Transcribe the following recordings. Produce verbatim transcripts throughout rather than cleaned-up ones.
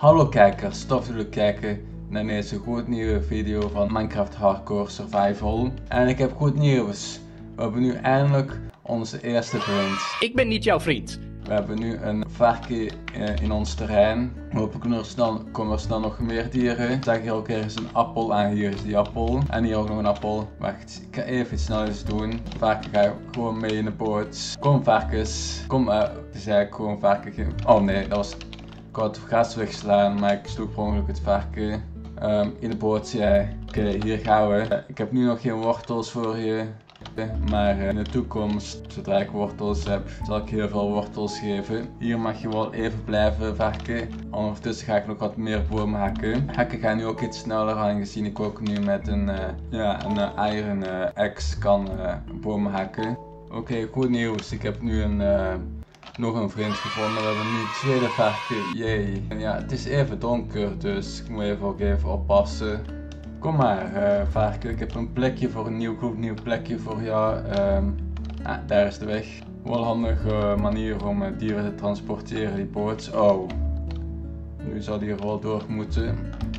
Hallo kijkers, tof dat jullie kijken naar deze goed nieuwe video van Minecraft Hardcore Survival. En ik heb goed nieuws. We hebben nu eindelijk onze eerste vriend. Ik ben niet jouw vriend. We hebben nu een varken in ons terrein. Hopelijk komen er snel, komen er snel nog meer dieren. Ik zag hier ook ergens een appel aan. Hier is die appel. En hier ook nog een appel. Wacht, ik ga even iets snel eens doen. Varken ga gewoon mee in de boot. Kom varkens. Kom, uh, het is eigenlijk gewoon varken. Oh nee, dat was... Ik wou het gas wegslaan, maar ik sloeg per ongeluk het varken. Um, in de boot, ja. Oké, okay, hier gaan we. Uh, ik heb nu nog geen wortels voor je. Maar uh, in de toekomst, zodra ik wortels heb, zal ik heel veel wortels geven. Hier mag je wel even blijven varken. Ondertussen ga ik nog wat meer bomen hakken. Hakken gaan nu ook iets sneller, aangezien ik ook nu met een, uh, ja, een uh, iron uh, axe kan uh, bomen hakken. Oké, okay, goed nieuws. Ik heb nu een... Uh, Nog een vriend gevonden, we hebben nu het tweede varken, jee. En ja, het is even donker, dus ik moet even ook even oppassen. Kom maar, uh, varken, ik heb een plekje voor een nieuw, goed nieuw plekje voor jou. Um, ah, daar is de weg. Wel een handige manier om uh, dieren te transporteren, die boot. Oh, nu zal die er wel door moeten.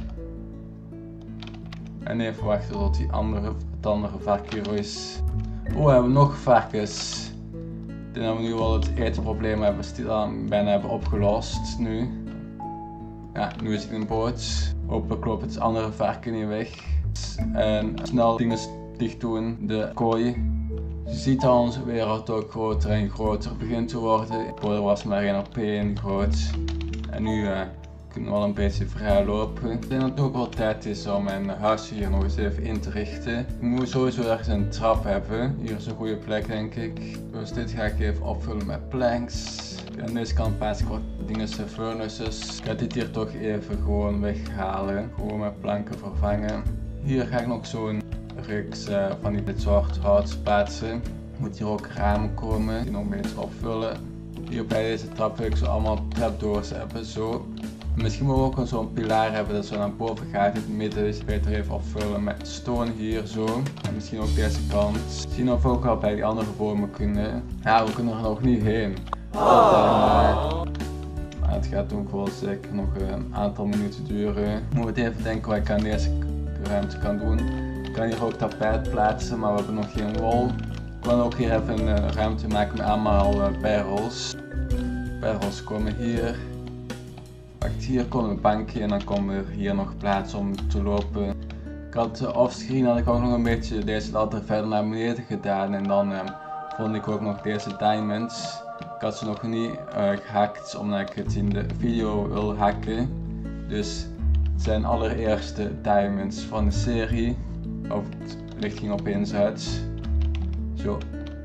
En even wachten tot die andere, het andere varken er is. Oh, we hebben nog varkens. Ik denk dat we nu wel het etenprobleem hebben stilaan bijna hebben opgelost nu. Ja, nu is ik in een boot. Hopelijk loopt het andere varken niet weg. En snel dingen dicht doen, de kooi. Je ziet dat onze wereld ook groter en groter begint te worden. Er was maar één op één groot. En nu uh, kunnen we wel een beetje vrij lopen. Ik denk dat het ook wel tijd is om mijn huisje hier nog eens even in te richten. Ik moet sowieso ergens een trap hebben. Hier is een goede plek denk ik. Dus dit ga ik even opvullen met planks. Aan deze kant plaats ik wat dingen, furnaces. Ik ga dit hier toch even gewoon weghalen. Gewoon met planken vervangen. Hier ga ik nog zo'n reeks uh, van dit soort hout plaatsen. Moet hier ook ramen komen. Die nog een beetje opvullen. Hier bij deze trap wil ik zo allemaal trapdoors hebben. Zo. Misschien moeten we ook zo'n pilaar hebben dat zo naar boven gaat. In het midden is beter even opvullen met stone hier zo. En misschien ook deze kant. Misschien of we ook al bij die andere bomen kunnen. Ja, we kunnen er nog niet heen. Oh. Dan, uh, maar het gaat ook wel zeker nog een aantal minuten duren. Moet het even denken wat ik aan deze ruimte kan doen. Ik kan hier ook tapijt plaatsen, maar we hebben nog geen wol. Ik wil ook hier even een uh, ruimte maken met allemaal uh, barrels. Barrels komen hier. Wacht, hier komt een bankje en dan komt er hier nog plaats om te lopen. Ik had uh, offscreen had ik ook nog een beetje deze ladder verder naar beneden gedaan en dan uh, vond ik ook nog deze diamonds. Ik had ze nog niet uh, gehackt omdat ik het in de video wil hacken. Dus het zijn allereerste diamonds van de serie. Of het licht ging opeens uit. Zo.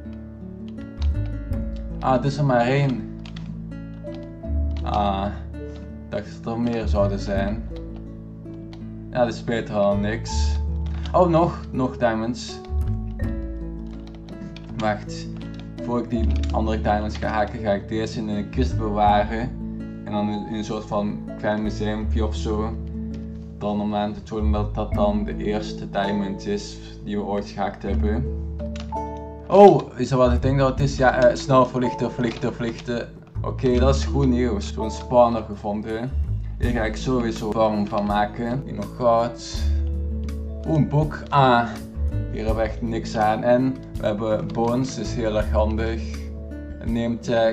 Ah, het is er maar één. Ah. Ik dacht dat er meer zouden zijn. Ja, dit is beter dan niks. Oh, nog, nog diamonds. Wacht. Voor ik die andere diamonds ga haken, ga ik deze in een kist bewaren. En dan in een soort van klein museumpje of zo. Dan om aan te tonen dat dat dan de eerste diamond is die we ooit gehakt hebben. Oh, is dat wat ik denk dat het is? Ja, uh, snel verlichten, verlichten, verlichten. Oké, okay, dat is goed nieuws. Zo'n spawner gevonden. Hier ga ik sowieso vorm van maken. Hier nog goud. Oeh, een boek. Ah, hier hebben we echt niks aan. En we hebben bones, dus heel erg handig. Een name tag.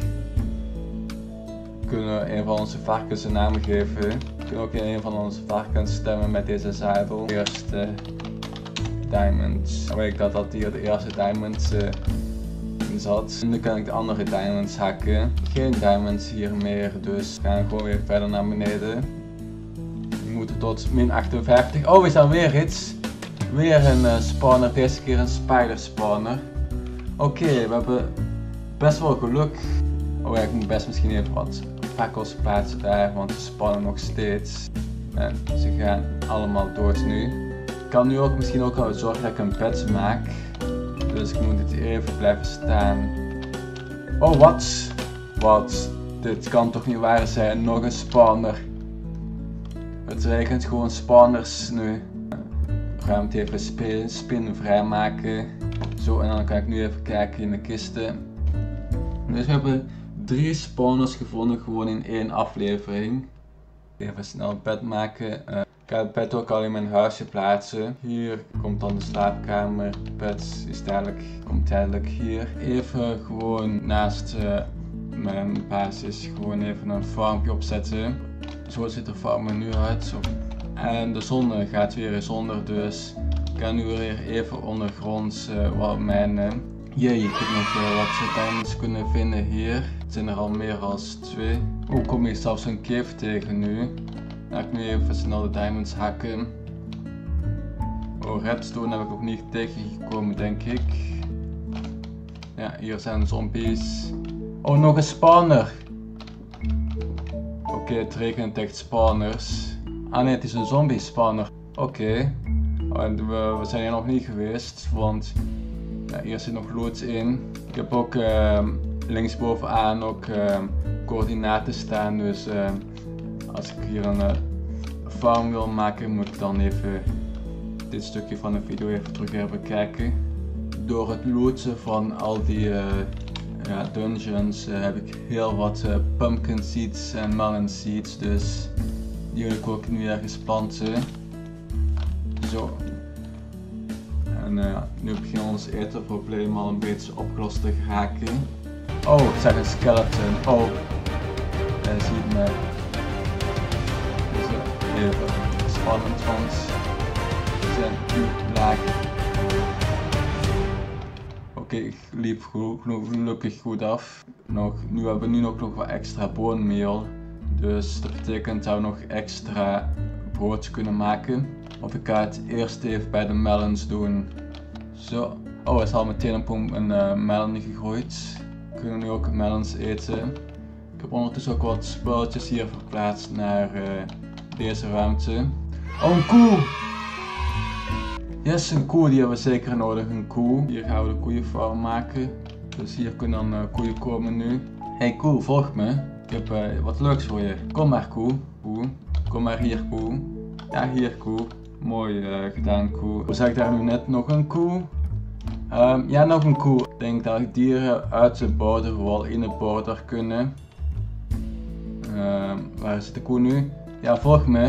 We kunnen een van onze varkens een naam geven. We kunnen ook een van onze varkens stemmen met deze zadel. De eerste diamond. Dan weet ik dat dat hier de eerste diamond uh, zat. En nu kan ik de andere diamonds hakken. Geen diamonds hier meer, dus we gaan gewoon weer verder naar beneden. We moeten tot min achtenvijftig. Oh, is dan weer iets. Weer een uh, spawner, deze keer een spider spawner. Oké, okay, we hebben best wel geluk. Oh ja, ik moet best misschien even wat fakkels plaatsen daar, want ze spawnen nog steeds. En ze gaan allemaal dood nu. Ik kan nu ook misschien ook wel zorgen dat ik een bed maak. Dus ik moet dit even blijven staan. Oh, wat? Wat? Dit kan toch niet waar zijn? Nog een spawner. Het regent gewoon spawners nu. Ruimte even spin, spin vrijmaken. Zo, en dan kan ik nu even kijken in de kisten. Dus we hebben drie spawners gevonden gewoon in één aflevering. Even snel een bed maken. Uh, ik ga het bed ook al in mijn huisje plaatsen. Hier komt dan de slaapkamer. Het bed is tijdelijk, komt tijdelijk hier. Even gewoon naast uh, mijn basis gewoon even een farmpje opzetten. Zo ziet de farm er nu uit. Zo. En de zon gaat weer eens onder, dus ik ga nu weer even ondergronds uh, wat mijnen. Jee, je kunt nog uh, wat diamonds kunnen vinden hier. Het zijn er al meer dan twee. Hoe kom je zelfs een cave tegen nu? Ga ik nu even snel de diamonds hakken. Oh, redstone heb ik ook niet tegengekomen, denk ik. Ja, hier zijn zombies. Oh, nog een spawner. Oké, okay, het rekent echt spawners. Ah nee, het is een zombie spawner. Oké. Okay. Oh, we, we zijn hier nog niet geweest, want ja, hier zit nog loods in. Ik heb ook uh, linksbovenaan ook uh, coördinaten staan, dus uh, als ik hier een uh, farm wil maken, moet ik dan even dit stukje van de video even terug even bekijken. Door het loodsen van al die uh, ja, dungeons uh, heb ik heel wat uh, pumpkin seeds en melon seeds, dus die wil ik ook nu ergens planten. Zo. En uh, nu begint ons etenprobleem al een beetje opgelost te geraken. Oh, ik zag een skeleton. Oh, hij ziet me. Dus uh, even spannend, want we zijn nu lager. Oké, okay, ik liep gelukkig goed af. Nog, nu hebben we nu nog, nog wat extra boonmeel. Dus dat betekent dat we nog extra brood kunnen maken. Of ik ga het eerst even bij de melons doen. Zo. Oh, hij is al meteen op een uh, melon gegooid. We kunnen nu ook melons eten. Ik heb ondertussen ook wat spulletjes hier verplaatst naar uh, deze ruimte. Oh, een koe! Yes, een koe, die hebben we zeker nodig. Een koe. Hier gaan we de koeienfarm maken. Dus hier kunnen dan uh, koeien komen nu. Hey koe, volg me. Ik heb uh, wat leuks voor je. Kom maar koe. Koe. Kom maar hier koe. Ja, hier koe. Mooi uh, gedaan koe. Hoe zag ik daar nu net nog een koe? Um, ja, nog een koe. Ik denk dat dieren uit de border wel in de border kunnen. Um, waar zit de koe nu? Ja, volg me.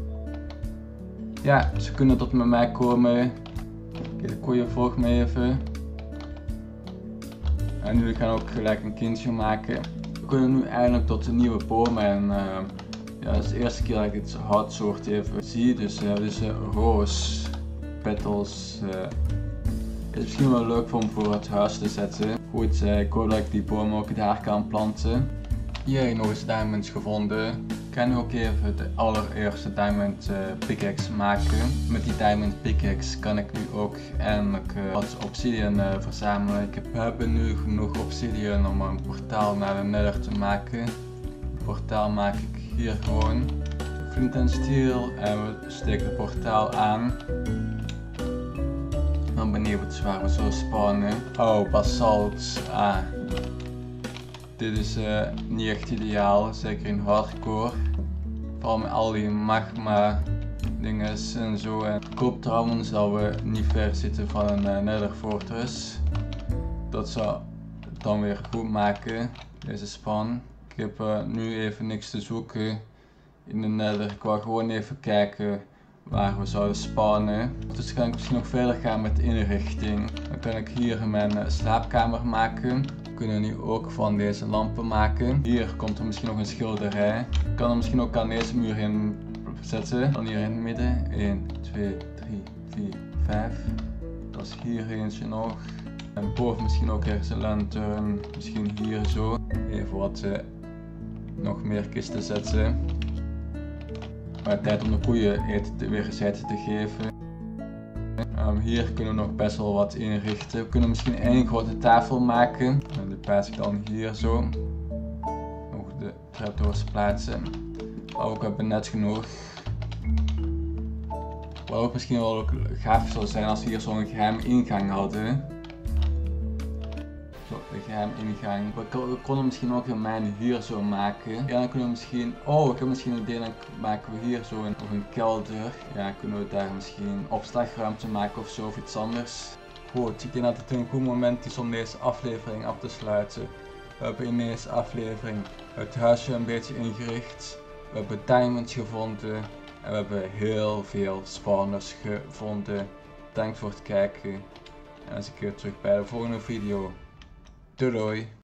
Ja, ze kunnen tot met mij komen. Oké, okay, de koeien, volg me even. En jullie gaan ook gelijk een kindje maken. We kunnen nu eindelijk tot de nieuwe bomen en uh, ja, dat is de eerste keer dat ik het houtsoort even zie. Dus uh, deze roos petals uh, is misschien wel leuk om voor het huis te zetten. Goed, uh, ik hoop dat ik die bomen ook daar kan planten. Hier nog eens diamonds gevonden. Ik ga nu ook even de allereerste diamond uh, pickaxe maken. Met die diamond pickaxe kan ik nu ook eindelijk uh, wat obsidian uh, verzamelen. Ik heb, we hebben nu genoeg obsidian om een portaal naar de nether te maken. Het portaal maak ik hier gewoon. Flint en steel en we steken het portaal aan. Dan benieuwd waar we zo spawnen. Oh, basalt. Ah. Dit is uh, niet echt ideaal, zeker in hardcore. Vooral met al die magma dinges en zo. En ik hoop trouwens dat we niet ver zitten van een uh, nether fortress. Dat zou het dan weer goed maken, deze spawn. Ik heb uh, nu even niks te zoeken in de nether. Ik wou gewoon even kijken waar we zouden spawnen. Dus kan ik misschien nog verder gaan met de inrichting. Dan kan ik hier mijn uh, slaapkamer maken. We kunnen nu ook van deze lampen maken. Hier komt er misschien nog een schilderij. Ik kan er misschien ook aan deze muur in zetten. Dan hier in het midden. één, twee, drie, vier, vijf. Dat is hier eentje nog. En boven misschien ook ergens een lantern. Misschien hier zo. Even wat uh, nog meer kisten zetten. Maar tijd om de koeien eten te, weer eens eten te geven. Um, hier kunnen we nog best wel wat inrichten. We kunnen misschien één grote tafel maken. En die plaats ik dan hier zo. Nog de trapdoors plaatsen. Ook hebben we net genoeg. Wat ook misschien wel ook gaaf zou zijn als we hier zo'n geheime ingang hadden. Zo, de geheime ingang. We konden misschien ook een mijn hier zo maken. Ja, dan kunnen we misschien... Oh, ik heb misschien een idee, dan maken we hier zo een, of een kelder. Ja, kunnen we daar misschien opslagruimte maken of zo, of iets anders. Goed, ik denk dat het een goed moment is om deze aflevering af te sluiten. We hebben in deze aflevering het huisje een beetje ingericht. We we hebben diamonds gevonden en we hebben heel veel spawners gevonden. Bedankt voor het kijken en dan zie ik je terug bij de volgende video. Doei doei!